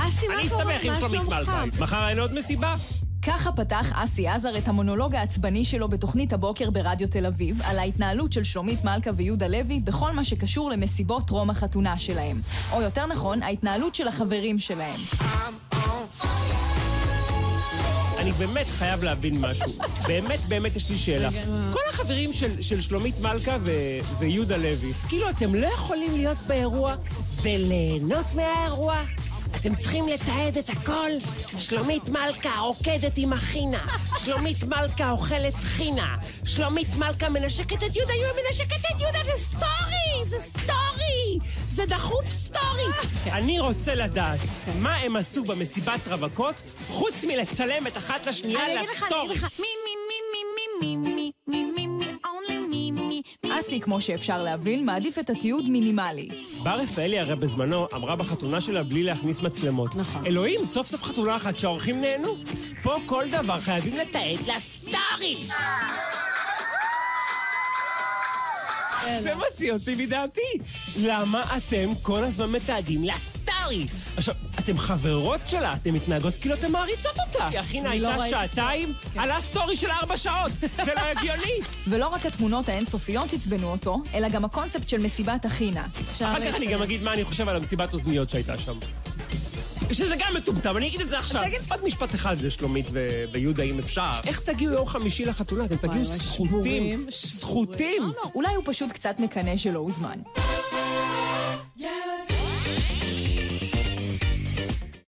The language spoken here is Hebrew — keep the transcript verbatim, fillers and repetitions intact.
אסי, מה אני אסתבך עם שלומית מלכה. מחר אין עוד מסיבה? ככה פתח אסי עזר את המונולוג העצבני שלו בתוכנית הבוקר ברדיו תל אביב על ההתנהלות של שלומית מלכה ויהודה לוי בכל מה שקשור למסיבות טרום החתונה שלהם. או יותר נכון, ההתנהלות של החברים שלהם. אני באמת חייב להבין משהו. באמת, באמת יש לי שאלה. כל החברים של, של שלומית מלכה ו, ויהודה לוי, כאילו אתם לא יכולים להיות באירוע וליהנות מהאירוע? אתם צריכים לתעד את הכל? שלומית מלכה רוקדת עם החינה. שלומית מלכה אוכלת חינה. שלומית מלכה מנשקת את יהודה. יהודה מנשקת את יהודה. זה סטורי! זה סטורי! זה דחוף סטורי! אני רוצה לדעת מה הם עשו במסיבת רווקות חוץ מלצלם את אחת לשנייה לסטורי. אסי, כמו שאפשר להבין, מעדיף את התיעוד מינימלי. בר רפאלי הרי בזמנו אמרה בחתונה שלה בלי להכניס מצלמות. נכון. אלוהים, סוף סוף חתונה אחת שהאורחים נהנו. פה כל דבר חייבים לתעד לסטורי. זה מוציא אותי מדעתי. למה אתם כל הזמן מתעדים לסטורי? עכשיו, אתם חברות שלה, אתם מתנהגות כאילו אתם מעריצות אותה. החינה הייתה שעתיים על הסטורי של ארבע שעות. זה לא הגיוני. ולא רק התמונות האינסופיות הצבנו אותו, אלא גם הקונספט של מסיבת החינה. אחר כך אני גם אגיד מה אני חושב על המסיבת אוזניות שהייתה שם. שזה גם מטומטם, אני אגיד את זה עכשיו. עוד משפט אחד לשלומית ויהודה, אם אפשר. איך תגיעו יום חמישי לחתונה? אתם תגיעו סחוטים. סחוטים. אולי הוא פשוט קצת מקנה שלא הוזמן.